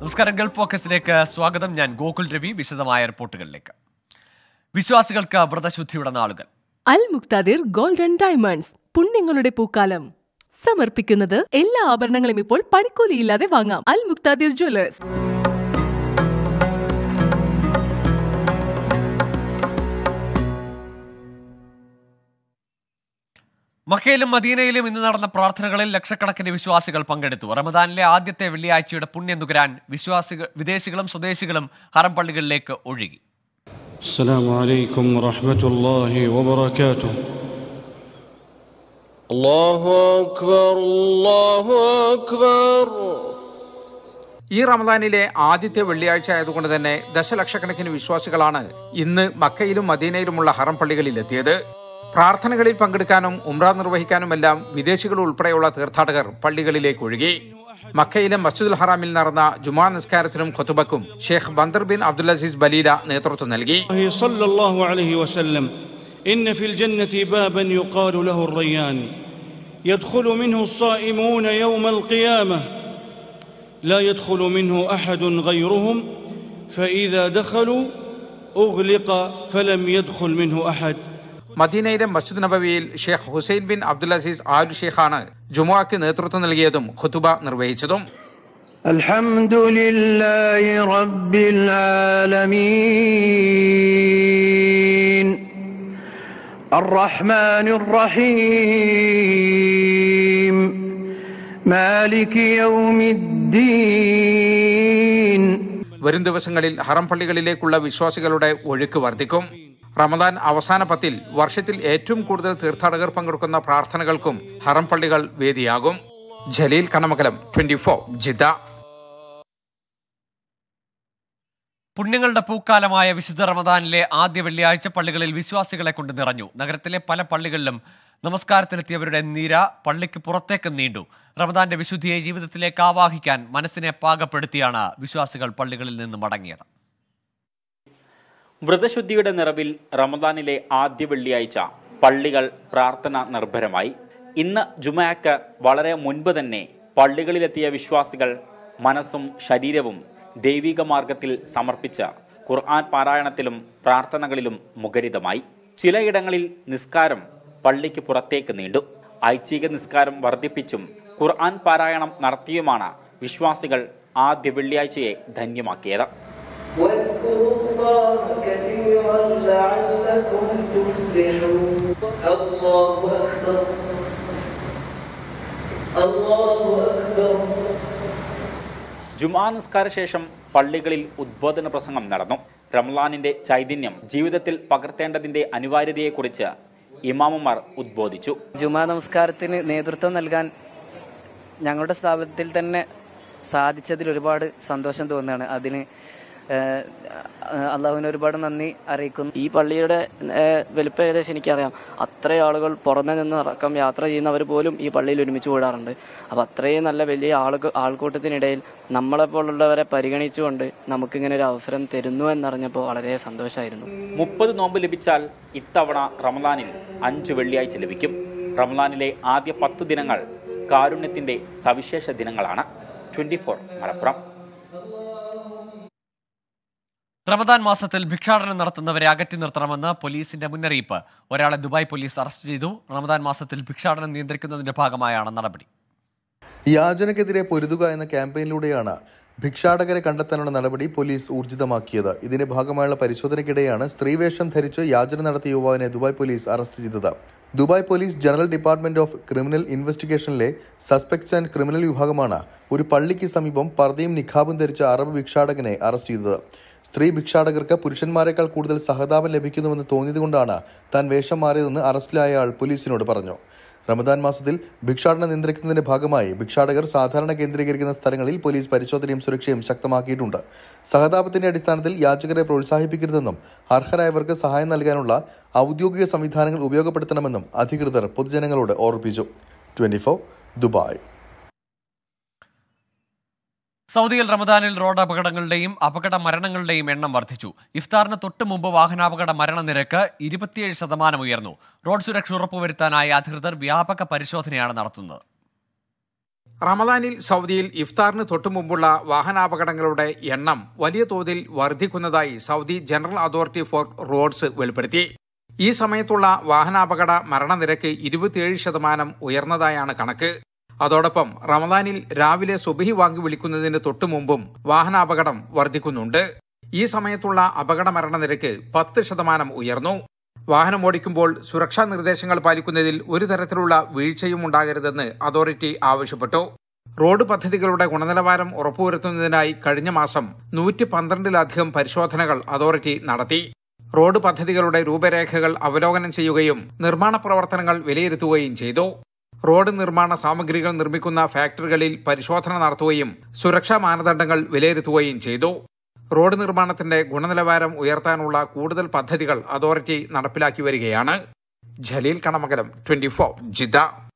നമസ്കാരം. ഗൾഫ് ഫോക്കസിലേക്ക് സ്വാഗതം. ഞാൻ ഗോകുൽ രവി. വിശദമായ റിപ്പോർട്ടുകളിലേക്ക്. വിശ്വാസികൾക്ക് വ്രതശുദ്ധിയുടെ നാളുകൾ. Al Muqtadir gold and diamonds പുണ്യങ്ങളുടെ പൂക്കാലം സമർപ്പിക്കുന്നത് എല്ലാ ആഭരണങ്ങളും ഇപ്പോൾ പണിക്കൂലിയില്ലാതെ വാങ്ങാം. അൽ മുക്താദിർ ജ്വല്ലേഴ്സ്. മക്കയിലും മദീനയിലും ഇന്ന് നടന്ന പ്രാർത്ഥനകളിൽ ലക്ഷക്കണക്കിന് വിശ്വാസികൾ പങ്കെടുത്തു. റമദാനിലെ ആദ്യത്തെ വെള്ളിയാഴ്ചയുടെ പുണ്യം നുകരാൻ വിദേശികളും സ്വദേശികളും ഹറം പള്ളികളിലേക്ക് ഒഴുകി. അസ്സലാമു അലൈക്കും വറഹ്മത്തുള്ളാഹി വബറകാതുഹു. അല്ലാഹു അക്ബർ, അല്ലാഹു അക്ബർ. ഈ റമദാനിലെ ആദ്യത്തെ വെള്ളിയാഴ്ച ആയതുകൊണ്ട് തന്നെ ദശലക്ഷക്കണക്കിന് വിശ്വാസികളാണ് ഇന്ന് മക്കയിലും മദീനയിലുമുള്ള ഹറം പള്ളികളിൽ എത്തിയത്. പ്രാർത്ഥനകളിൽ പങ്കെടുക്കാനും ഉംറ നിർവഹിക്കാനുമെല്ലാം വിദേശികൾ ഉൾപ്പെടെയുള്ള തീർത്ഥാടകർ പള്ളികളിലേക്ക് ഒഴുകി. മക്കയിലെ മസ്ജിദുൽ ഹറാമിൽ നടന്ന ജുമാ നിസ്കാരത്തിനും ഖുതുബക്കും Sheikh Bandar bin Abdul Aziz Baleela നേതൃത്വം നൽകി. സല്ലല്ലാഹു അലൈഹി വസല്ലം ഇന്ന ഫിൽ ജന്നതി ബാബൻ യുഖാലു ലഹു الريان يدخل منه الصائمون يوم القيامة لا يدخل منه أحد غيرهم فإذا دخلوا أغلق فلم يدخل منه أحد. മദീനയിലെ മസ്ജിദ് നബവിയിൽ Sheikh Hussain bin Abdul Aziz Al ഷെയ്ഖാണ് ജുമുഅക്ക് നേതൃത്വം നൽകിയതും ഖുതുബ നിർവഹിച്ചതും. അൽഹംദുലില്ലാഹി റബ്ബിൽ ആലമീൻ അർറഹ്മാനിർ റഹീം മാലികി യൗമിദ്ദീൻ. വരും ദിവസങ്ങളിൽ ഹറം പള്ളികളിലേക്കുള്ള വിശ്വാസികളുടെ ഒഴുക്ക് വർദ്ധിക്കും. റമദാൻ അവസാന പത്തിൽ വർഷത്തിൽ ഏറ്റവും കൂടുതൽ തീർത്ഥാടകർ പങ്കെടുക്കുന്ന പ്രാർത്ഥനകൾക്കും ഹറം പള്ളികൾ വേദിയാകും. ജലീൽ കണമകലം, 24 ജിദ്ദ. പുണ്യങ്ങളുടെ പൂക്കാലമായ വിശുദ്ധ റമദാനിലെ ആദ്യ വെള്ളിയാഴ്ച പള്ളികളിൽ വിശ്വാസികളെ കൊണ്ട് നിറഞ്ഞു. നഗരത്തിലെ പല പള്ളികളിലും നമസ്കാരത്തിനെത്തിയവരുടെ നിര പള്ളിക്ക് പുറത്തേക്ക് നീണ്ടു. റമദാന്റെ വിശുദ്ധിയെ ജീവിതത്തിലേക്ക് ആവാഹിക്കാൻ മനസ്സിനെ പാകപ്പെടുത്തിയാണ് വിശ്വാസികൾ പള്ളികളിൽ നിന്ന് മടങ്ങിയത്. വ്രതശുദ്ധിയുടെ നിറവിൽ റമദാനിലെ ആദ്യ വെള്ളിയാഴ്ച പള്ളികൾ പ്രാർത്ഥന നിർഭരമായി. ഇന്ന് ജുമഅക്ക് വളരെ മുൻപ് തന്നെ പള്ളികളിലെത്തിയ വിശ്വാസികൾ മനസ്സും ശരീരവും ദൈവിക മാർഗത്തിൽ സമർപ്പിച്ച ഖുർആൻ പാരായണത്തിലും പ്രാർത്ഥനകളിലും മുഖരിതമായി. ചിലയിടങ്ങളിൽ നിസ്കാരം പള്ളിക്ക് പുറത്തേക്ക് നീണ്ടു. ഐച്ഛിക നിസ്കാരം വർദ്ധിപ്പിച്ചും ഖുർആൻ പാരായണം നടത്തിയുമാണ് വിശ്വാസികൾ ആദ്യ വെള്ളിയാഴ്ചയെ ധന്യമാക്കിയത്. ജുമാ നിസ്കാര ശേഷം പള്ളികളിൽ ഉദ്ബോധന പ്രസംഗം നടന്നു. റമളാനിന്റെ ചൈതന്യം ജീവിതത്തിൽ പകർത്തേണ്ടതിന്റെ അനിവാര്യതയെക്കുറിച്ച് ഇമാമുമാർ ഉദ്ബോധിച്ചു. ജുമാ നമസ്കാരത്തിന് നേതൃത്വം നൽകാൻ ഞങ്ങളുടെ സ്ഥാപനത്തിൽ തന്നെ സാധിച്ചതിൽ ഒരുപാട് സന്തോഷം തോന്നുകയാണ്. അതിന് അള്ളാഹുവിന് ഒരുപാട് നന്ദി അറിയിക്കുന്നു. ഈ പള്ളിയുടെ വലുപ്പം ഏകദേശം എനിക്കറിയാം. അത്രയും ആളുകൾ പുറമെ നിന്ന് അടക്കം യാത്ര ചെയ്യുന്നവർ പോലും ഈ പള്ളിയിൽ ഒരുമിച്ച് കൂടാറുണ്ട്. അപ്പം അത്രയും നല്ല വലിയ ആൾക്കൂട്ടത്തിനിടയിൽ നമ്മളെപ്പോലുള്ളവരെ പരിഗണിച്ചുകൊണ്ട് നമുക്കിങ്ങനെ ഒരു അവസരം തരുന്നു എന്നറിഞ്ഞപ്പോൾ വളരെ സന്തോഷമായിരുന്നു. 30 നോമ്പ് ലഭിച്ചാൽ ഇത്തവണ റമളാനിൽ 5 വെള്ളിയാഴ്ച ലഭിക്കും. റമളാനിലെ ആദ്യ 10 ദിനങ്ങൾ കാരുണ്യത്തിന്റെ സവിശേഷ ദിനങ്ങളാണ്. 24 മലപ്പുറം. റമദാൻ മാസത്തിൽ ഭിക്ഷാടനം നടത്തുന്നവരെ അകറ്റി നിർത്തണമെന്ന് പോലീസിന്റെ മുന്നറിയിപ്പ്. ഒരാളെ ദുബായ് പോലീസ് അറസ്റ്റ് ചെയ്തു. റമദാൻ മാസത്തിൽ ഭിക്ഷാടനം നിയന്ത്രിക്കുന്നതിന്റെ ഭാഗമായാണ് നടപടി. യാചനക്കെതിരെ പൊരുതുക എന്ന ക്യാമ്പയിനിലൂടെയാണ് ഭിക്ഷാടകരെ കണ്ടെത്താനുള്ള നടപടി പോലീസ് ഊർജിതമാക്കിയത്. ഇതിന്റെ ഭാഗമായുള്ള പരിശോധനയ്ക്കിടെയാണ് സ്ത്രീവേഷം ധരിച്ച് യാചന നടത്തിയ യുവാവിനെ ദുബായ് പോലീസ് അറസ്റ്റ് ചെയ്തത്. Dubai police general department of criminal ഇൻവെസ്റ്റിഗേഷനിലെ സസ്പെക്ട്സ് ആൻഡ് ക്രിമിനൽ വിഭാഗമാണ് ഒരു പള്ളിക്ക് സമീപം പർദ്ദയും നിഖാബും ധരിച്ച അറബ് ഭിക്ഷാടകനെ അറസ്റ്റ് ചെയ്തത്. സ്ത്രീ ഭിക്ഷാടകർക്ക് പുരുഷന്മാരെക്കാൾ കൂടുതൽ സഹതാപം ലഭിക്കുന്നുവെന്ന് തോന്നിയതുകൊണ്ടാണ് താൻ വേഷം മാറിയതെന്ന് അറസ്റ്റിലായ ആൾ പോലീസിനോട് പറഞ്ഞു. റമദാൻ മാസത്തിൽ ഭിക്ഷാടനം നിയന്ത്രിക്കുന്നതിന്റെ ഭാഗമായി ഭിക്ഷാടകർ സാധാരണ കേന്ദ്രീകരിക്കുന്ന സ്ഥലങ്ങളിൽ പോലീസ് പരിശോധനയും സുരക്ഷയും ശക്തമാക്കിയിട്ടുണ്ട്. സഹതാപത്തിന്റെ അടിസ്ഥാനത്തിൽ യാചകരെ പ്രോത്സാഹിപ്പിക്കരുതെന്നും അർഹരായവർക്ക് സഹായം നൽകാനുള്ള ഔദ്യോഗിക സംവിധാനങ്ങൾ ഉപയോഗപ്പെടുത്തണമെന്നും അധികൃതർ പൊതുജനങ്ങളോട് ഓർമ്മിപ്പിച്ചു. 24 ദുബായ്. സൗദിയിൽ റമദാനിൽ റോഡ് അപകടങ്ങളുടെയും അപകട മരണങ്ങളുടെയും എണ്ണം വർദ്ധിച്ചു. ഇഫ്താറിന് തൊട്ട് മുമ്പ് വാഹനാപകട മരണനിരക്ക് 27% ഉയർന്നു. റോഡ് സുരക്ഷ ഉറപ്പുവരുത്താനായി അധികൃതർ വ്യാപക പരിശോധനയാണ് നടത്തുന്നത്. റമദാനിൽ സൗദിയിൽ ഇഫ്താറിന് തൊട്ടുമുമ്പുള്ള വാഹനാപകടങ്ങളുടെ എണ്ണം വലിയ തോതിൽ വർദ്ധിക്കുന്നതായി Saudi general authority for roads വെളിപ്പെടുത്തി. ഈ സമയത്തുള്ള വാഹനാപകട മരണനിരക്ക് 27% ഉയർന്നതായാണ് കണക്ക്. അതോടൊപ്പം റമദാനിൽ രാവിലെ സുബഹി വാങ്ങി വിളിക്കുന്നതിന് തൊട്ടുമുമ്പും വാഹനാപകടം വർദ്ധിക്കുന്നുണ്ട്. ഈ സമയത്തുള്ള അപകട മരണനിരക്ക് 10% ഉയർന്നു. വാഹനമോടിക്കുമ്പോൾ സുരക്ഷാ നിർദ്ദേശങ്ങൾ പാലിക്കുന്നതിൽ ഒരു തരത്തിലുള്ള വീഴ്ചയും ഉണ്ടാകരുതെന്ന് അതോറിറ്റി ആവശ്യപ്പെട്ടു. റോഡ് പദ്ധതികളുടെ ഗുണനിലവാരം ഉറപ്പുവരുത്തുന്നതിനായി കഴിഞ്ഞ മാസം 112-ലധികം പരിശോധനകൾ അതോറിറ്റി നടത്തി. റോഡ് പദ്ധതികളുടെ രൂപരേഖകൾ അവലോകനം ചെയ്യുകയും നിർമ്മാണ പ്രവർത്തനങ്ങൾ വിലയിരുത്തുകയും ചെയ്തു. റോഡ് നിർമ്മാണ സാമഗ്രികൾ നിർമ്മിക്കുന്ന ഫാക്ടറികളിൽ പരിശോധന നടത്തുകയും സുരക്ഷാ മാനദണ്ഡങ്ങൾ വിലയിരുത്തുകയും ചെയ്തു. റോഡ് നിർമ്മാണത്തിന്റെ ഗുണനിലവാരം ഉയർത്താനുള്ള കൂടുതൽ പദ്ധതികൾ അതോറിറ്റി നടപ്പിലാക്കി വരികയാണ്. ജലീൽ കണമകലം, 24 ജിദ്ദ.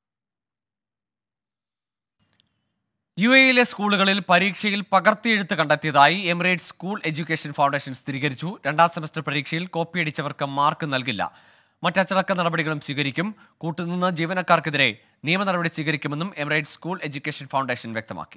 UAE സ്കൂളുകളിൽ പരീക്ഷയിൽ പകർത്തിയെഴുത്ത് കണ്ടെത്തിയതായി എമിറേറ്റ്സ് സ്കൂൾ എഡ്യൂക്കേഷൻ ഫൗണ്ടേഷൻ സ്ഥിരീകരിച്ചു. 2ാം സെമസ്റ്റർ പരീക്ഷയിൽ കോപ്പിയടിച്ചവർക്ക് മാർക്ക് നൽകില്ല. മറ്റച്ചടക്ക നടപടികളും സ്വീകരിക്കും. കൂട്ടുനിന്ന ജീവനക്കാർക്കെതിരെ നിയമ നടപടി സ്വീകരിക്കുമെന്നും എമിറേറ്റ്സ് സ്കൂൾ എഡ്യൂക്കേഷൻ ഫൗണ്ടേഷൻ വ്യക്തമാക്കി.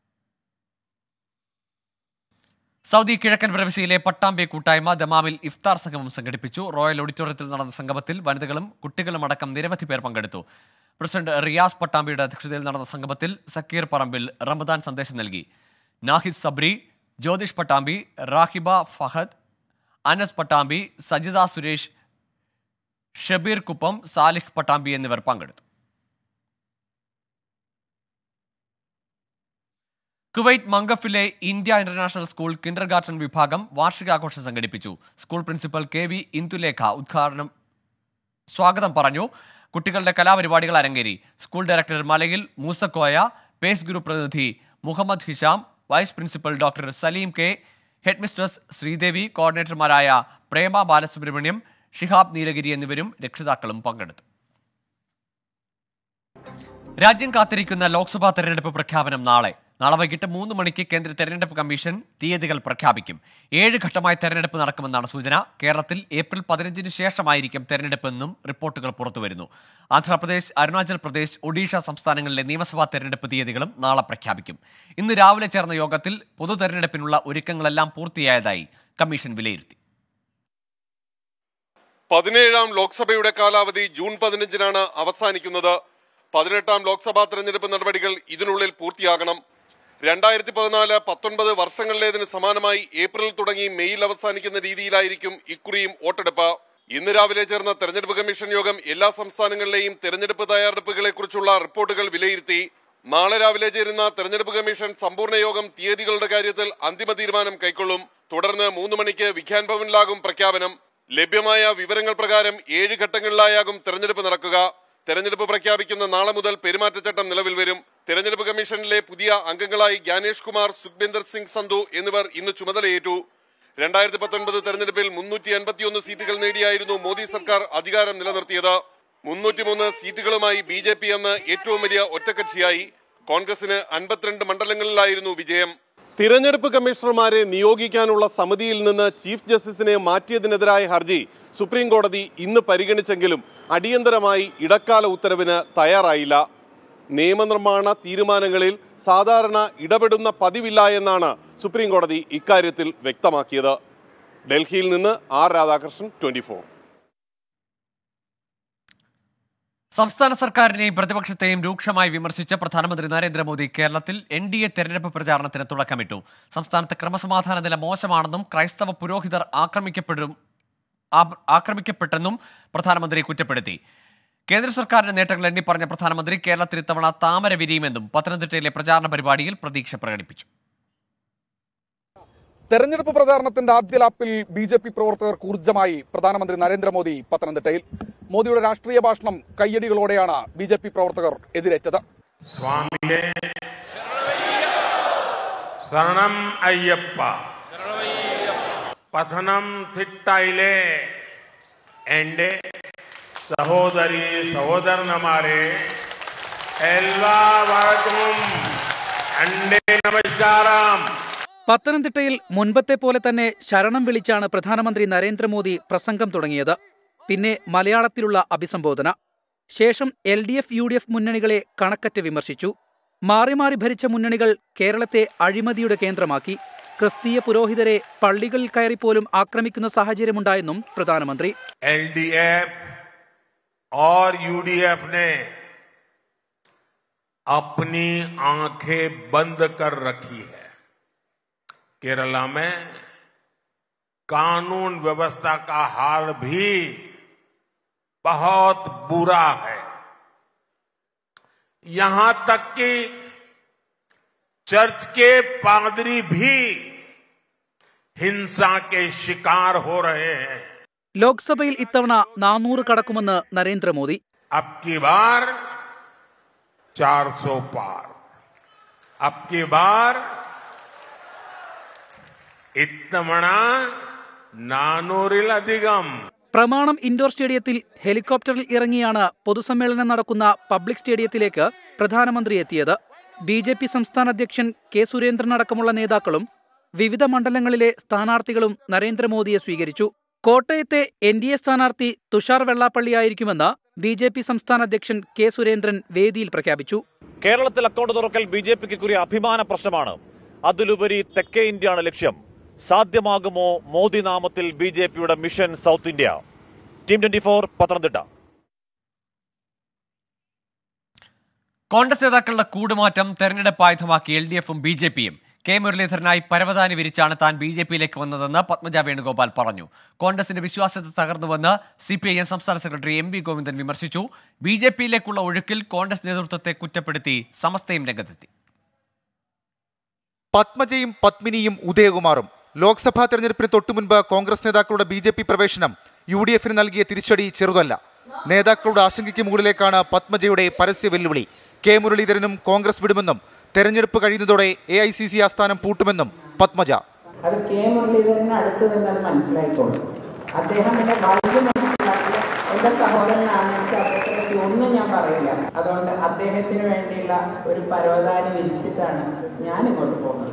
സൗദി കിഴക്കൻ പ്രവിശ്യയിലെ പട്ടാമ്പി കൂട്ടായ്മ ദമാമിൽ ഇഫ്താർ സംഗമം സംഘടിപ്പിച്ചു. റോയൽ ഓഡിറ്റോറിയത്തിൽ നടന്ന സംഗമത്തിൽ വനിതകളും കുട്ടികളും അടക്കം നിരവധി പേർ പങ്കെടുത്തു. പ്രസിഡന്റ് റിയാസ് പട്ടാമ്പിയുടെ അധ്യക്ഷതയിൽ നടന്ന സംഗമത്തിൽ സക്കീർ പറമ്പിൽ റമദാൻ സന്ദേശം നൽകി. നാഹിദ് സബ്രി, ജ്യോതിഷ് പട്ടാമ്പി, റാഹിബ ഫഹദ്, അനസ് പട്ടാമ്പി, സജിത സുരേഷ്, ഷബീർ കുപ്പം, സാലിഹ് പട്ടാമ്പി എന്നിവർ പങ്കെടുത്തു. കുവൈറ്റ് മംഗഫിലെ India international school kindergarten വിഭാഗം വാർഷികാഘോഷം സംഘടിപ്പിച്ചു. സ്കൂൾ പ്രിൻസിപ്പൽ KV ഇന്ദുലേഖ സ്വാഗതം പറഞ്ഞു. കുട്ടികളുടെ കലാപരിപാടികൾ അരങ്ങേറി. സ്കൂൾ ഡയറക്ടർ മലയിൽ മൂസക്കോയ, പേസ് ഗ്രൂപ്പ് പ്രതിനിധി Muhammad Hisham, vice principal doctor Saleem K, headmistress Sreedevi, കോർഡിനേറ്റർമാരായ പ്രേമ ബാലസുബ്രഹ്മണ്യം, ഷിഹാബ് നീലഗിരി എന്നിവരും രക്ഷിതാക്കളും പങ്കെടുത്തു. രാജ്യം കാത്തിരിക്കുന്ന ലോക്സഭാ തെരഞ്ഞെടുപ്പ് പ്രഖ്യാപനം നാളെ വൈകിട്ട് 3 മണിക്ക് കേന്ദ്ര തെരഞ്ഞെടുപ്പ് കമ്മീഷൻ തീയതികൾ പ്രഖ്യാപിക്കും. 7 ഘട്ടമായി തെരഞ്ഞെടുപ്പ് നടക്കുമെന്നാണ് സൂചന. കേരളത്തിൽ ഏപ്രിൽ 15 ശേഷമായിരിക്കും തെരഞ്ഞെടുപ്പെന്നും റിപ്പോർട്ടുകൾ പുറത്തുവരുന്നു. ആന്ധ്രാപ്രദേശ്, അരുണാചൽ പ്രദേശ്, ഒഡീഷ സംസ്ഥാനങ്ങളിലെ നിയമസഭാ തെരഞ്ഞെടുപ്പ് തീയതികളും നാളെ പ്രഖ്യാപിക്കും. ഇന്ന് രാവിലെ ചേർന്ന യോഗത്തിൽ പൊതു തെരഞ്ഞെടുപ്പിനുള്ള ഒരുക്കങ്ങളെല്ലാം പൂർത്തിയായതായി കമ്മീഷൻ വിലയിരുത്തി. 17ാം ലോക്സഭയുടെ കാലാവധി ജൂൺ 15-നാണ് അവസാനിക്കുന്നത്. 18ാം ലോക്സഭാ തെരഞ്ഞെടുപ്പ് നടപടികൾ ഇതിനുള്ളിൽ പൂർത്തിയാകണം. 2014-19 വർഷങ്ങളിലേതിന് സമാനമായി ഏപ്രിൽ തുടങ്ങി മെയ്യിൽ അവസാനിക്കുന്ന രീതിയിലായിരിക്കും ഇക്കുറിയും വോട്ടെടുപ്പ്. ഇന്ന് രാവിലെ ചേർന്ന തെരഞ്ഞെടുപ്പ് കമ്മീഷൻ യോഗം എല്ലാ സംസ്ഥാനങ്ങളിലെയും തെരഞ്ഞെടുപ്പ് തയ്യാറെടുപ്പുകളെ കുറിച്ചുള്ള റിപ്പോർട്ടുകൾ വിലയിരുത്തി. നാളെ രാവിലെ ചേരുന്ന തെരഞ്ഞെടുപ്പ് കമ്മീഷൻ സമ്പൂർണ്ണ യോഗം തീയതികളുടെ കാര്യത്തിൽ അന്തിമ തീരുമാനം കൈക്കൊള്ളും. തുടർന്ന് 3 മണിക്ക് വിഖ്യാൻ ഭവനിലാകും പ്രഖ്യാപനം. ലഭ്യമായ വിവരങ്ങൾ പ്രകാരം 7 ഘട്ടങ്ങളിലായാകും തെരഞ്ഞെടുപ്പ് നടക്കുക. തെരഞ്ഞെടുപ്പ് പ്രഖ്യാപിക്കുന്ന നാളെ മുതൽ പെരുമാറ്റച്ചട്ടം നിലവിൽ വരും. തെരഞ്ഞെടുപ്പ് കമ്മീഷനിലെ പുതിയ അംഗങ്ങളായി ജ്ഞാനേഷ് കുമാർ, സുഖ്ബിന്ദർ സിംഗ് സന്ധു എന്നിവർ ഇന്ന് ചുമതലയേറ്റു. 2019 തെരഞ്ഞെടുപ്പിൽ 351 സീറ്റുകൾ നേടിയായിരുന്നു മോദി സർക്കാർ അധികാരം നിലനിർത്തിയത്. 303 സീറ്റുകളുമായി BJP അന്ന് ഏറ്റവും വലിയ ഒറ്റക്കക്ഷിയായി. കോൺഗ്രസിന് 52 മണ്ഡലങ്ങളിലായിരുന്നു വിജയം. തിരഞ്ഞെടുപ്പ് കമ്മീഷണർമാരെ നിയോഗിക്കാനുള്ള സമിതിയിൽ നിന്ന് ചീഫ് ജസ്റ്റിസിനെ മാറ്റിയതിനെതിരായ ഹർജി സുപ്രീം കോടതി ഇന്ന് പരിഗണിച്ചെങ്കിലും അടിയന്തരമായി ഇടക്കാല ഉത്തരവിന് തയ്യാറായില്ല. നിയമനിർമ്മാണ തീരുമാനങ്ങളിൽ സാധാരണ ഇടപെടുന്ന പതിവില്ല എന്നാണ് സുപ്രീം കോടതി ഇക്കാര്യത്തിൽ വ്യക്തമാക്കിയത്. ഡൽഹിയിൽ നിന്ന് R. രാധാകൃഷ്ണൻ, 24. സംസ്ഥാന സർക്കാരിനെയും പ്രതിപക്ഷത്തെയും രൂക്ഷമായി വിമർശിച്ച പ്രധാനമന്ത്രി നരേന്ദ്രമോദി കേരളത്തിൽ NDA തെരഞ്ഞെടുപ്പ് പ്രചാരണത്തിന് തുടക്കമിട്ടു. സംസ്ഥാനത്ത് ക്രമസമാധാന നില മോശമാണെന്നും ക്രൈസ്തവ പുരോഹിതർ ആക്രമിക്കപ്പെട്ടെന്നും പ്രധാനമന്ത്രി കുറ്റപ്പെടുത്തി. കേന്ദ്ര സർക്കാരിന്റെ നേട്ടങ്ങൾ എണ്ണിപ്പറഞ്ഞ പ്രധാനമന്ത്രി കേരളത്തിൽ ഇത്തവണ താമര വിരിയുമെന്നും പത്തനംതിട്ടയിലെ പ്രചാരണ പരിപാടിയിൽ പ്രതീക്ഷ പ്രകടിപ്പിച്ചു. തെരഞ്ഞെടുപ്പ് പ്രചാരണത്തിന്റെ ആദ്യ ലാപ്പിൽ BJP പ്രവർത്തകർക്ക് ഊർജ്ജമായി പ്രധാനമന്ത്രി നരേന്ദ്രമോദി പത്തനംതിട്ടയിൽ. മോദിയുടെ രാഷ്ട്രീയ ഭാഷണം കയ്യടികളോടെയാണ് BJP പ്രവർത്തകർ എതിരേറ്റത്. സ്വാമിയേ ശരണം അയ്യപ്പ, പത്തനംതിട്ടയിലെ എൻ്റെ സഹോദരി സഹോദരന്മാരെ എല്ലാവർക്കും എൻ്റെ നമസ്കാരം. പത്തനംതിട്ടയിൽ മുൻപത്തെ പോലെ തന്നെ ശരണം വിളിച്ചാണ് പ്രധാനമന്ത്രി നരേന്ദ്രമോദി പ്രസംഗം തുടങ്ങിയത്. പിന്നെ മലയാളത്തിലുള്ള അഭിസംബോധന. ശേഷം LDF UDF മുന്നണികളെ കണക്കറ്റ് വിമർശിച്ചു. മാറി മാറി ഭരിച്ച മുന്നണികൾ കേരളത്തെ അഴിമതിയുടെ കേന്ദ്രമാക്കി. ക്രിസ്തീയ പുരോഹിതരെ പള്ളികളിൽ കയറിപ്പോലും ആക്രമിക്കുന്ന സാഹചര്യമുണ്ടായെന്നും പ്രധാനമന്ത്രി. LDF और UDF ने अपनी आंखें बंद कर रखी है. केरला में कानून व्यवस्था का हाल भी बहुत बुरा है. यहां तक कि चर्च के पादरी भी हिंसा के शिकार हो रहे हैं. ലോക്സഭയിൽ ഇത്തവണ 400 കടക്കുമെന്ന് നരേന്ദ്രമോദി. अब की बार 400 पार. अब की बार ഇത്തവണ 400-ലധികം. പ്രമാണം ഇൻഡോർ സ്റ്റേഡിയത്തിൽ ഹെലികോപ്റ്ററിൽ ഇറങ്ങിയാണ് പൊതുസമ്മേളനം നടക്കുന്ന പബ്ലിക് സ്റ്റേഡിയത്തിലേക്ക് പ്രധാനമന്ത്രി എത്തിയത്. BJP സംസ്ഥാന അധ്യക്ഷൻ കെ സുരേന്ദ്രൻ അടക്കമുള്ള നേതാക്കളും വിവിധ മണ്ഡലങ്ങളിലെ സ്ഥാനാർത്ഥികളും നരേന്ദ്രമോദിയെ സ്വീകരിച്ചു. കോട്ടയത്തെ NDA സ്ഥാനാർത്ഥി തുഷാർ വെള്ളാപ്പള്ളിയായിരിക്കുമെന്ന് BJP സംസ്ഥാന അധ്യക്ഷൻ കെ സുരേന്ദ്രൻ വേദിയിൽ പ്രഖ്യാപിച്ചു. കേരളത്തിൽ അക്കൗണ്ട് തുറക്കൽ BJPക്ക് കുറിയ അഭിമാന പ്രശ്നമാണ്. അതിലുപരി തെക്കേ ഇന്ത്യയാണ് ലക്ഷ്യം. സാധ്യമാകുമോ മോദി നാമത്തിൽ BJPയുടെ mission south India? Team 24 Pathanamthitta. Congress നേതാക്കളുടെ കൂടുമാറ്റം തെരഞ്ഞെടുപ്പ് ആയുധമാക്കി LDFും BJPയും. കെ മുരളീധരനായി പരവതാനി വിരിച്ചാണ് താൻ BJPയിലേക്ക് വന്നതെന്ന് പത്മജ വേണുഗോപാൽ പറഞ്ഞു. കോൺഗ്രസിന്റെ വിശ്വാസ്യത തകർന്നുവെന്ന് CPIM സംസ്ഥാന സെക്രട്ടറി MV ഗോവിന്ദൻ വിമർശിച്ചു. BJPയിലേക്കുള്ള ഒഴുക്കിൽ കോൺഗ്രസ് നേതൃത്വത്തെ കുറ്റപ്പെടുത്തി സമസ്തയും രംഗത്തെത്തി. പത്മജയും പത്മിനിയും ഉദയകുമാറും. ലോക്സഭാ തെരഞ്ഞെടുപ്പിന് തൊട്ടുമുൻപ് കോൺഗ്രസ് നേതാക്കളുടെ BJP പ്രവേശനം UDFന് നൽകിയ തിരിച്ചടി ചെറുതല്ല. നേതാക്കളുടെ ആശങ്കയ്ക്ക് മുകളിലേക്കാണ് പത്മജയുടെ പരസ്യ വെല്ലുവിളി. കെ മുരളീധരനും കോൺഗ്രസ് വിടുമെന്നും തെരഞ്ഞെടുപ്പ് കഴിയുന്നതോടെ AICC ആസ്ഥാനം പൂട്ടുമെന്നും പത്മജ. അത് കെ മുരളീധരന് അടുത്ത് നിന്ന് അത് മനസ്സിലായിക്കോളും. അദ്ദേഹം എന്നെ വളരെ മനസ്സിലാക്കിയ എൻ്റെ സഹോദരനാണ്. എനിക്ക് അദ്ദേഹത്തെ ഒന്നും ഞാൻ പറയില്ല. അതുകൊണ്ട് അദ്ദേഹത്തിന് വേണ്ടിയുള്ള ഒരു പരവതാനി വിരിച്ചിട്ടാണ് ഞാൻ ഇങ്ങോട്ട് പോകുന്നത്.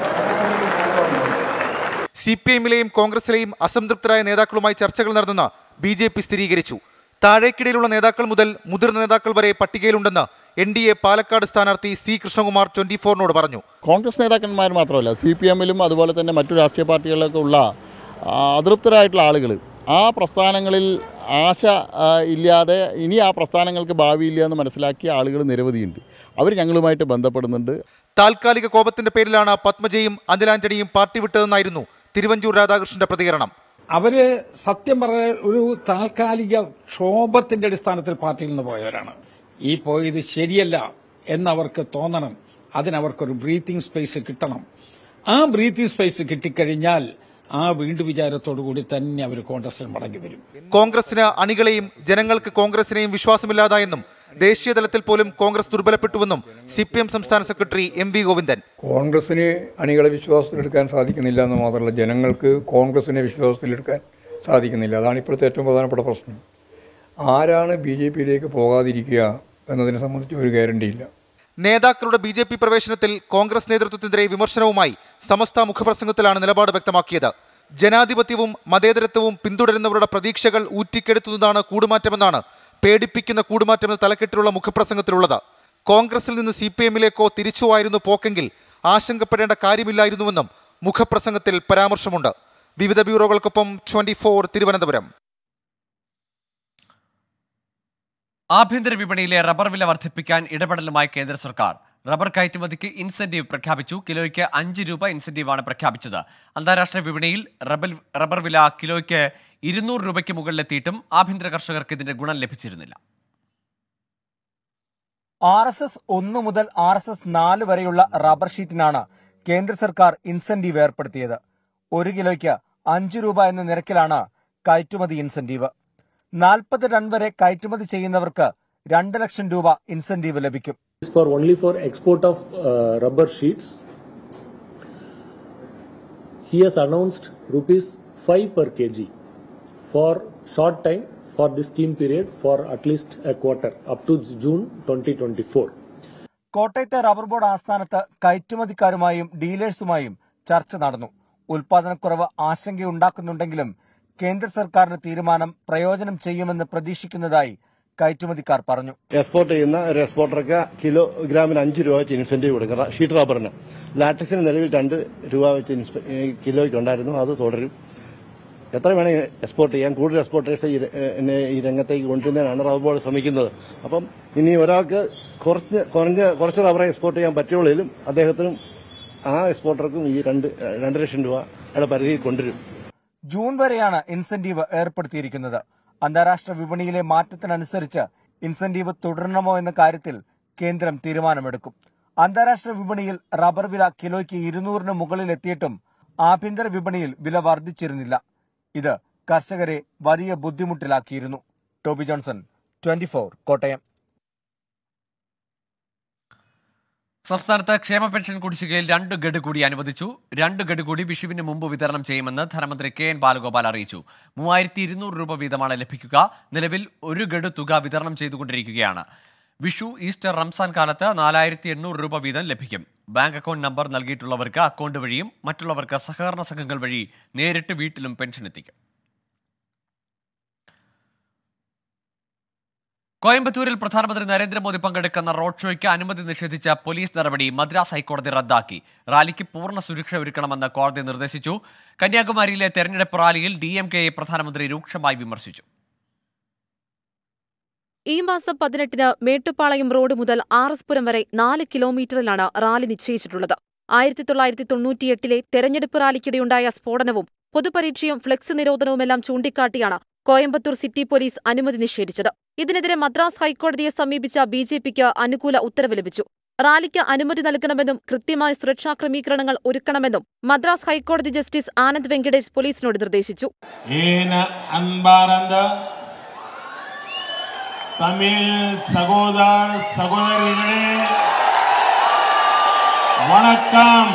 CPIMലെയും കോൺഗ്രസിലെയും അസംതൃപ്തരായ നേതാക്കളുമായി ചർച്ചകൾ നടന്നെന്ന് BJP സ്ഥിരീകരിച്ചു. താഴേക്കിടയിലുള്ള നേതാക്കൾ മുതൽ മുതിർന്ന നേതാക്കൾ വരെ പട്ടികയിലുണ്ടെന്ന് NDA പാലക്കാട് സ്ഥാനാർത്ഥി C കൃഷ്ണകുമാർ 24നോട് പറഞ്ഞു. കോൺഗ്രസ് നേതാക്കന്മാർ മാത്രമല്ല, CPIMലും അതുപോലെ തന്നെ മറ്റു രാഷ്ട്രീയ പാർട്ടികളിലൊക്കെ ഉള്ള അതൃപ്തരായിട്ടുള്ള ആളുകൾ ആ പ്രസ്ഥാനങ്ങളിൽ ആശ ഇല്ലാതെ ഇനി ആ പ്രസ്ഥാനങ്ങൾക്ക് ഭാവിയില്ല എന്ന് മനസ്സിലാക്കിയ ആളുകൾ നിരവധിയുണ്ട്. അവർ ഞങ്ങളുമായിട്ട് ബന്ധപ്പെടുന്നുണ്ട്. താൽക്കാലിക കോപത്തിന്റെ പേരിലാണ് പത്മജയും അനിൽ ആന്റണിയും പാർട്ടി വിട്ടതെന്നായിരുന്നു തിരുവഞ്ചൂർ രാധാകൃഷ്ണന്റെ പ്രതികരണം. അവര് സത്യം പറഞ്ഞ ഒരു താൽക്കാലിക ക്ഷോഭത്തിന്റെ അടിസ്ഥാനത്തിൽ പാർട്ടിയിൽ നിന്ന് പോയവരാണ്. ഈ പോയത് ശരിയല്ല എന്നവർക്ക് തോന്നണം. അതിനവർക്കൊരു ബ്രീത്തിങ് സ്പേസ് കിട്ടണം. ആ ബ്രീത്തിങ് സ്പേസ് കിട്ടിക്കഴിഞ്ഞാൽ ആ വീണ്ടും വിചാരത്തോടു കൂടി തന്നെ അവർ കോൺഗ്രസിൽ മടങ്ങി വരും. കോൺഗ്രസിന് അണികളെയും ജനങ്ങൾക്ക് കോൺഗ്രസിനെയും വിശ്വാസമില്ലാതായെന്നും ദേശീയ തലത്തിൽ പോലും കോൺഗ്രസ് ദുർബലപ്പെട്ടുവെന്നും CPIM സംസ്ഥാന സെക്രട്ടറി MV ഗോവിന്ദൻ. കോൺഗ്രസിന് അണികളെ വിശ്വാസത്തിലെടുക്കാൻ സാധിക്കുന്നില്ല എന്ന് മാത്രമല്ല, ജനങ്ങൾക്ക് കോൺഗ്രസിനെ വിശ്വാസത്തിലെടുക്കാൻ സാധിക്കുന്നില്ല. അതാണ് ഇപ്പോഴത്തെ ഏറ്റവും പ്രധാനപ്പെട്ട പ്രശ്നം. ആരാണ് BJPയിലേക്ക് പോകാതിരിക്കുക എന്നതിനെ സംബന്ധിച്ച് ഒരു ഗ്യാരണ്ടിയില്ല. നേതാക്കളുടെ BJP പ്രവേശനത്തിൽ കോൺഗ്രസ് നേതൃത്വത്തിനെതിരെ വിമർശനവുമായി സമസ്ത മുഖപ്രസംഗത്തിലാണ് നിലപാട് വ്യക്തമാക്കിയത്. ജനാധിപത്യവും മതേതരത്വവും പിന്തുടരുന്നവരുടെ പ്രതീക്ഷകൾ ഊറ്റിക്കെടുത്തുന്നതാണ് കൂടുമാറ്റമെന്നാണ് പേടിപ്പിക്കുന്ന കൂടുമാറ്റമെന്ന തലക്കെട്ടിലുള്ള മുഖപ്രസംഗത്തിലുള്ളത്. കോൺഗ്രസിൽ നിന്ന് CPIMലേക്കോ തിരിച്ചോ ആയിരുന്നു പോക്കെങ്കിൽ ആശങ്കപ്പെടേണ്ട കാര്യമില്ലായിരുന്നുവെന്നും മുഖപ്രസംഗത്തിൽ പരാമർശമുണ്ട്. വിവിധ ബ്യൂറോകൾക്കൊപ്പം 24 തിരുവനന്തപുരം. ആഭ്യന്തര വിപണിയിലെ റബ്ബർ വില വർദ്ധിപ്പിക്കാൻ ഇടപെടലുമായി കേന്ദ്ര സർക്കാർ. റബ്ബർ കയറ്റുമതിക്ക് ഇൻസെന്റീവ് പ്രഖ്യാപിച്ചു. കിലോയ്ക്ക് 5 രൂപ ഇൻസെന്റീവാണ് പ്രഖ്യാപിച്ചത്. അന്താരാഷ്ട്ര വിപണിയിൽ റബ്ബർ വില കിലോയ്ക്ക് 200 രൂപയ്ക്ക് മുകളിലെത്തിയിട്ടും ആഭ്യന്തര കർഷകർക്ക് ഇതിന്റെ ഗുണം ലഭിച്ചിരുന്നില്ല. RSS 1 മുതൽ RSS 4 വരെയുള്ള റബ്ബർ ഷീറ്റിനാണ് കേന്ദ്ര സർക്കാർ ഇൻസെന്റീവ് ഏർപ്പെടുത്തിയത്. 1 കിലോയ്ക്ക് 5 രൂപ എന്ന നിരക്കിലാണ് കയറ്റുമതി ഇൻസെന്റീവ്. 40 ടൺ വരെ കയറ്റുമതി ചെയ്യുന്നവർക്ക് 2 ലക്ഷം രൂപ ഇൻസെന്റീവ് ലഭിക്കും. Only for export of rubber sheets, he has announced ₹5 per kg for short time for this scheme period for at least a quarter up to June 2024. കോട്ടയത്തെ റബ്ബർ ബോർഡ് ആസ്ഥാനത്ത് കയറ്റുമതിക്കാരുമായും ഡീലേഴ്സുമായും ചർച്ച നടന്നു. ഉൽപാദനക്കുറവ് ആശങ്കയുണ്ടാക്കുന്നുണ്ടെങ്കിലും കേന്ദ്ര സർക്കാരിന്റെ തീരുമാനം പ്രയോജനം ചെയ്യുമെന്ന് പ്രതീക്ഷിക്കുന്നതായി കയറ്റുമതിക്കാർ പറഞ്ഞു. എക്സ്പോർട്ട് ചെയ്യുന്ന ഒരു എക്സ്പോർട്ടർക്ക് കിലോഗ്രാമിന് 5 രൂപ വെച്ച് ഇൻസെന്റീവ് കൊടുക്കുക. ഷീറ്റ് റബ്ബറിന് ലാറ്റക്സിന് നിലവിൽ 2 രൂപ വെച്ച് കിലോയ്ക്ക് ഉണ്ടായിരുന്നു. അത് തുടരും. എത്ര വേണമെങ്കിൽ എക്സ്പോർട്ട് ചെയ്യാൻ, കൂടുതൽ എക്സ്പോർട്ടേഴ്സ് ഈ രംഗത്തേക്ക് കൊണ്ടുവരുന്നതിനാണ് റബ്ബർ ബോർഡ് ശ്രമിക്കുന്നത്. അപ്പം ഇനി ഒരാൾക്ക് കുറച്ച് റബ്ബറെ എക്സ്പോർട്ട് ചെയ്യാൻ പറ്റുള്ളതിലും അദ്ദേഹത്തിനും ആ എക്സ്പോർട്ടർക്കും ഈ 2 ലക്ഷം രൂപയുടെ പരിധിയിൽ കൊണ്ടുവരും. ജൂൺ വരെയാണ് ഇൻസെന്റീവ് ഏർപ്പെടുത്തിയിരിക്കുന്നത്. അന്താരാഷ്ട്ര വിപണിയിലെ മാറ്റത്തിനനുസരിച്ച് ഇൻസെന്റീവ് തുടരണമോ എന്ന കാര്യത്തിൽ കേന്ദ്രം തീരുമാനമെടുക്കും. അന്താരാഷ്ട്ര വിപണിയിൽ റബ്ബർ വില കിലോയ്ക്ക് 200-ന് മുകളിൽ എത്തിയിട്ടും ആഭ്യന്തര വിപണിയിൽ വില വർദ്ധിച്ചിരുന്നില്ല. ഇത് കർഷകരെ വലിയ ബുദ്ധിമുട്ടിലാക്കിയിരുന്നു. Toby Johnson, 24 Kottayam. സംസ്ഥാനത്ത് ക്ഷേമ പെൻഷൻ കുടിശ്ശികയിൽ 2 ഗഡു കൂടി അനുവദിച്ചു. 2 ഗഡു കൂടി വിഷുവിന് മുമ്പ് വിതരണം ചെയ്യുമെന്ന് ധനമന്ത്രി കെ എൻ ബാലഗോപാൽ അറിയിച്ചു. 3200 രൂപ വീതമാണ് ലഭിക്കുക. നിലവിൽ 1 ഗഡു തുക വിതരണം ചെയ്തുകൊണ്ടിരിക്കുകയാണ്. വിഷു, ഈസ്റ്റർ, റംസാൻ കാലത്ത് 4800 രൂപ വീതം ലഭിക്കും. ബാങ്ക് അക്കൗണ്ട് നമ്പർ നൽകിയിട്ടുള്ളവർക്ക് അക്കൗണ്ട് വഴിയും മറ്റുള്ളവർക്ക് സഹകരണ സംഘങ്ങൾ വഴി നേരിട്ട് വീട്ടിലും പെൻഷൻ എത്തിക്കും. കോയമ്പത്തൂരിൽ പ്രധാനമന്ത്രി നരേന്ദ്രമോദി പങ്കെടുക്കുന്ന റോഡ് ഷോയ്ക്ക് അനുമതി നിഷേധിച്ച പോലീസ് നടപടി മദ്രാസ് ഹൈക്കോടതി റദ്ദാക്കി. റാലിക്ക് പൂർണ്ണ സുരക്ഷ ഒരുക്കണമെന്ന് കോടതി നിർദ്ദേശിച്ചു. കന്യാകുമാരിയിലെ തെരഞ്ഞെടുപ്പ് റാലിയിൽ DMKയെ പ്രധാനമന്ത്രി രൂക്ഷമായി വിമർശിച്ചു. ഈ മാസം 18-ന് മേട്ടുപ്പാളയം റോഡ് മുതൽ RS പുരം വരെ 4 കിലോമീറ്ററിലാണ് റാലി നിശ്ചയിച്ചിട്ടുള്ളത്. 1998-ലെ തെരഞ്ഞെടുപ്പ് റാലിക്കിടെയുണ്ടായ സ്ഫോടനവും പൊതുപരീക്ഷയും ഫ്ലെക്സ് നിരോധനവുമെല്ലാം ചൂണ്ടിക്കാട്ടിയാണ് കോയമ്പത്തൂർ സിറ്റി പോലീസ് അനുമതി നിഷേധിച്ചത്. ഇതിനെതിരെ മദ്രാസ് ഹൈക്കോടതിയെ സമീപിച്ച BJPക്ക് അനുകൂല ഉത്തരവ് ലഭിച്ചു. റാലിക്ക് അനുമതി നൽകണമെന്നും കൃത്യമായ സുരക്ഷാ ക്രമീകരണങ്ങൾ ഒരുക്കണമെന്നും മദ്രാസ് ഹൈക്കോടതി ജസ്റ്റിസ് ആനന്ദ് വെങ്കടേഷ് പോലീസിനോട് നിർദ്ദേശിച്ചു. തമിഴ് സഹോദരങ്ങളെ വണക്കം.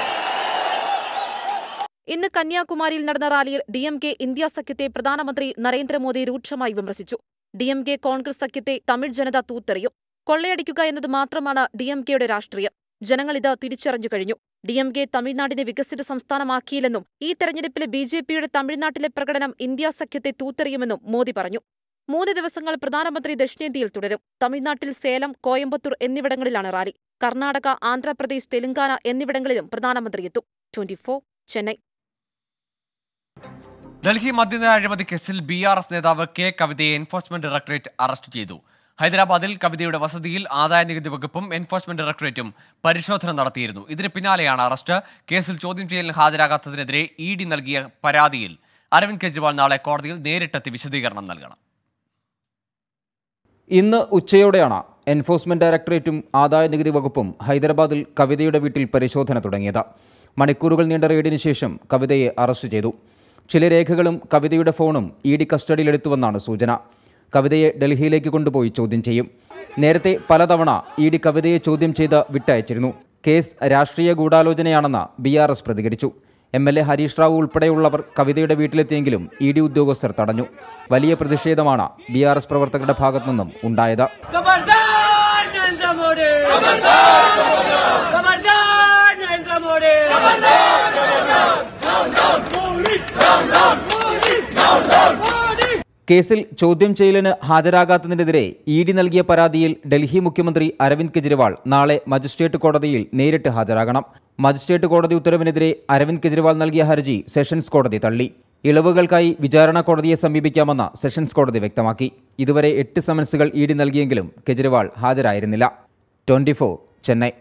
ഇന്ന് കന്യാകുമാരിയിൽ നടന്ന റാലിയിൽ DMK ഇന്ത്യ സഖ്യത്തെ പ്രധാനമന്ത്രി നരേന്ദ്രമോദി രൂക്ഷമായി വിമർശിച്ചു. DMK കോൺഗ്രസ് സഖ്യത്തെ തമിഴ് ജനത തൂത്തെറിയും. കൊള്ളയടിക്കുക എന്നത് മാത്രമാണ് DMKയുടെ രാഷ്ട്രീയം. ജനങ്ങൾ ഇത് തിരിച്ചറിഞ്ഞു കഴിഞ്ഞു. DMK തമിഴ്നാടിനെ വികസിത സംസ്ഥാനമാക്കിയില്ലെന്നും ഈ തെരഞ്ഞെടുപ്പിലെ BJPയുടെ തമിഴ്നാട്ടിലെ പ്രകടനം ഇന്ത്യ സഖ്യത്തെ തൂത്തെറിയുമെന്നും മോദി പറഞ്ഞു. 3 ദിവസങ്ങൾ പ്രധാനമന്ത്രി ദക്ഷിണേന്ത്യയിൽ തുടരും. തമിഴ്നാട്ടിൽ സേലം, കോയമ്പത്തൂർ എന്നിവിടങ്ങളിലാണ് റാലി. കർണാടക, ആന്ധ്രാപ്രദേശ്, തെലങ്കാന എന്നിവിടങ്ങളിലും പ്രധാനമന്ത്രി എത്തും. 24 ചെന്നൈ. ഡൽഹി മദ്യനയ അഴിമതി കേസിൽ BRS നേതാവ് K കവിതയെ എൻഫോഴ്സ്മെന്റ് ഡയറക്ടറേറ്റ് അറസ്റ്റ് ചെയ്തു. ഹൈദരാബാദിൽ കവിതയുടെ വസതിയിൽ ആദായനികുതി വകുപ്പും എൻഫോഴ്സ്മെന്റ് ഡയറക്ടറേറ്റും പരിശോധന നടത്തിയിരുന്നു. ഇതിന് പിന്നാലെയാണ് അറസ്റ്റ്. കേസിൽ ചോദ്യം ചെയ്യലിന് ഹാജരാകാത്തതിനെതിരെ ED നൽകിയ പരാതിയിൽ അരവിന്ദ് കെജ്രിവാൾ നാളെ കോടതിയിൽ നേരിട്ടെത്തി വിശദീകരണം നൽകണം. ഇന്ന് ഉച്ചയോടെയാണ് എൻഫോഴ്സ്മെന്റ് ഡയറക്ടറേറ്റും ആദായനികുതി വകുപ്പും ഹൈദരാബാദിൽ കവിതയുടെ വീട്ടിൽ പരിശോധന തുടങ്ങിയത്. മണിക്കൂറുകൾ നീണ്ട റെയ്ഡിന് ശേഷം കവിതയെ അറസ്റ്റ് ചെയ്തു. ചില രേഖകളും കവിതയുടെ ഫോണും ED കസ്റ്റഡിയിലെടുത്തുവെന്നാണ് സൂചന. കവിതയെ ഡൽഹിയിലേക്ക് കൊണ്ടുപോയി ചോദ്യം ചെയ്യും. നേരത്തെ പലതവണ ED കവിതയെ ചോദ്യം ചെയ്ത് വിട്ടയച്ചിരുന്നു. കേസ് രാഷ്ട്രീയ ഗൂഢാലോചനയാണെന്ന് BRS പ്രതികരിച്ചു. MLA ഹരീഷ് റാവു ഉൾപ്പെടെയുള്ളവർ കവിതയുടെ വീട്ടിലെത്തിയെങ്കിലും ED ഉദ്യോഗസ്ഥർ തടഞ്ഞു. വലിയ പ്രതിഷേധമാണ് BRS പ്രവർത്തകരുടെ ഭാഗത്തുനിന്നും ഉണ്ടായത്. കേസിൽ ചോദ്യം ചെയ്യലിന് ഹാജരാകാത്തതിനെതിരെ ED നൽകിയ പരാതിയിൽ ഡൽഹി മുഖ്യമന്ത്രി അരവിന്ദ് കെജ്രിവാൾ നാളെ മജിസ്ട്രേറ്റ് കോടതിയിൽ നേരിട്ട് ഹാജരാകണം. മജിസ്ട്രേറ്റ് കോടതി ഉത്തരവിനെതിരെ അരവിന്ദ് കെജ്രിവാൾ നൽകിയ ഹർജി സെഷൻസ് കോടതി തള്ളി. ഇളവുകൾക്കായി വിചാരണ കോടതിയെ സമീപിക്കാമെന്ന് സെഷൻസ് കോടതി വ്യക്തമാക്കി. ഇതുവരെ 8 സമൻസുകൾ ED നൽകിയെങ്കിലും കെജ്രിവാൾ ഹാജരായിരുന്നില്ല. 24 ചെന്നൈ.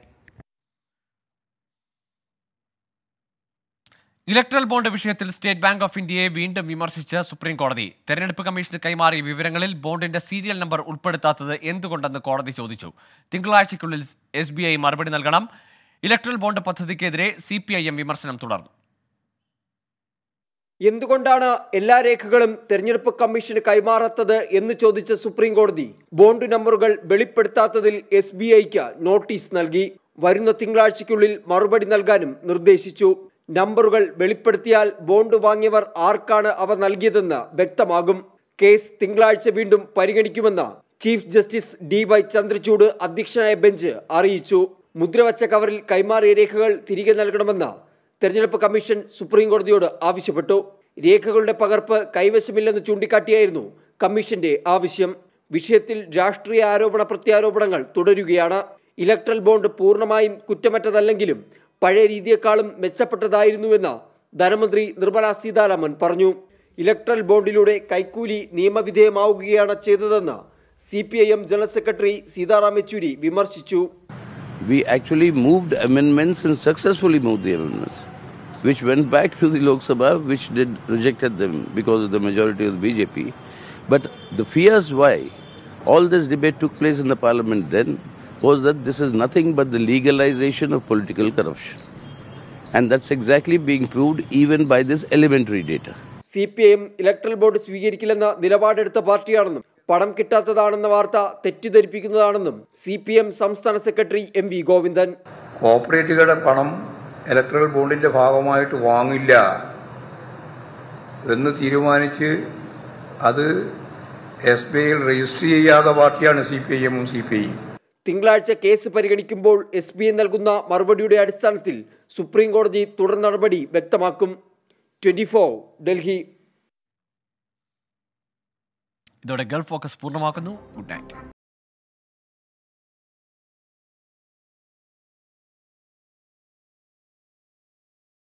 ഇലക്ട്രൽ ബോണ്ട് വിഷയത്തിൽ സ്റ്റേറ്റ് ബാങ്ക് ഓഫ് ഇന്ത്യയെ വീണ്ടും വിമർശിച്ച് സുപ്രീം കോടതി. തെരഞ്ഞെടുപ്പ് കമ്മീഷന് കൈമാറിയ വിവരങ്ങളിൽ ബോണ്ടിന്റെ സീരിയൽ നമ്പർ ഉൾപ്പെടുത്താത്തത് എന്തുകൊണ്ടെന്ന് കോടതി ചോദിച്ചു. തിങ്കളാഴ്ചയ്ക്കുള്ളിൽ SBI മറുപടി നൽകണം. ഇലക്ട്രൽ ബോണ്ട് പദ്ധതിക്കെതിരെ CPIM വിമർശനം തുടർന്നു. എന്തുകൊണ്ടാണ് എല്ലാ രേഖകളും തെരഞ്ഞെടുപ്പ് കമ്മീഷന് കൈമാറാത്തത് എന്ന് ചോദിച്ച സുപ്രീം കോടതി ബോണ്ട് നമ്പറുകൾ വെളിപ്പെടുത്താത്തതിൽ SBIക്ക് നോട്ടീസ് നൽകി. വരുന്ന തിങ്കളാഴ്ചയ്ക്കുള്ളിൽ മറുപടി നൽകാനും നിർദ്ദേശിച്ചു. നമ്പറുകൾ വെളിപ്പെടുത്തിയാൽ ബോണ്ട് വാങ്ങിയവർ ആർക്കാണ് അവ നൽകിയതെന്ന് വ്യക്തമാകും. കേസ് തിങ്കളാഴ്ച വീണ്ടും പരിഗണിക്കുമെന്ന് ചീഫ് ജസ്റ്റിസ് DY ചന്ദ്രചൂഡ് അധ്യക്ഷനായ ബെഞ്ച് അറിയിച്ചു. മുദ്രവച്ച കവറിൽ കൈമാറിയ രേഖകൾ തിരികെ നൽകണമെന്ന് തെരഞ്ഞെടുപ്പ് കമ്മീഷൻ സുപ്രീം കോടതിയോട് ആവശ്യപ്പെട്ടു. രേഖകളുടെ പകർപ്പ് കൈവശമില്ലെന്ന് ചൂണ്ടിക്കാട്ടിയായിരുന്നു കമ്മീഷന്റെ ആവശ്യം. വിഷയത്തിൽ രാഷ്ട്രീയ ആരോപണ പ്രത്യാരോപണങ്ങൾ തുടരുകയാണ്. ഇലക്ട്രൽ ബോണ്ട് പൂർണ്ണമായും കുറ്റമറ്റതല്ലെങ്കിലും പഴയ രീതിയെക്കാളും മെച്ചപ്പെട്ടതായിരുന്നുവെന്ന് ധനമന്ത്രി നിർമ്മല സീതാരാമൻ പറഞ്ഞു. ഇലക്ട്രൽ ബോണ്ടിലൂടെ കൈക്കൂലി നിയമവിധേയമാവുകയാണ് ചെയ്തതെന്ന് CPIM general secretary Sitaram Yechury വിമർശിച്ചു. We actually moved amendments and successfully moved the amendments, which went back to the Lok Sabha, which rejected them because of the majority of the BJP. But the fears why all this debate took place in the parliament then was that this is nothing but the legalization of political corruption. And that's exactly being proved even by this elementary data. CPIM electoral board സ്വീകരിക്കില്ലെന്ന നിലപാടെടുത്ത പാർട്ടിയാണെന്നും പണം കിട്ടാത്തതാണെന്ന വാർത്ത തെറ്റിദ്ധരിപ്പിക്കുന്നതാണെന്നും CPM സംസ്ഥാന secretary MV Govindan. കോർപ്പറേറ്റുകളുടെ പണം ഇലക്ട്രൽ ബോണ്ടിന്റെ ഭാഗമായിട്ട് വാങ്ങില്ല എന്ന് തീരുമാനിച്ച് അത് SBIയിൽ രജിസ്റ്റർ ചെയ്യാത്ത പാർട്ടിയാണ് CPIM ഉം CPI. തിങ്കളാഴ്ച കേസ് പരിഗണിക്കുമ്പോൾ SBI നൽകുന്ന മറുപടിയുടെ അടിസ്ഥാനത്തിൽ സുപ്രീം കോടതി തുടർ നടപടി വ്യക്തമാക്കും. 24 ഡൽഹി. ഇതോടെ ഗൾഫ് ഫോക്കസ് പൂർണ്ണമാക്കുന്നു. Good night.